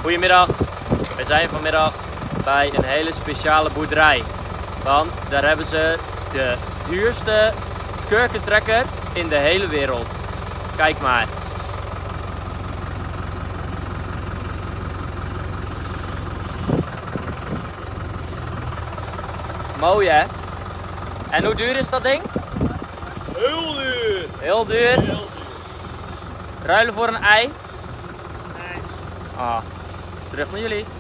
Goedemiddag, we zijn vanmiddag bij een hele speciale boerderij. Want daar hebben ze de duurste kurkentrekker in de hele wereld. Kijk maar. Mooi hè? En hoe duur is dat ding? Heel duur. Heel duur. Heel duur. Ruilen voor een ei? Nee. Ah, terug naar jullie.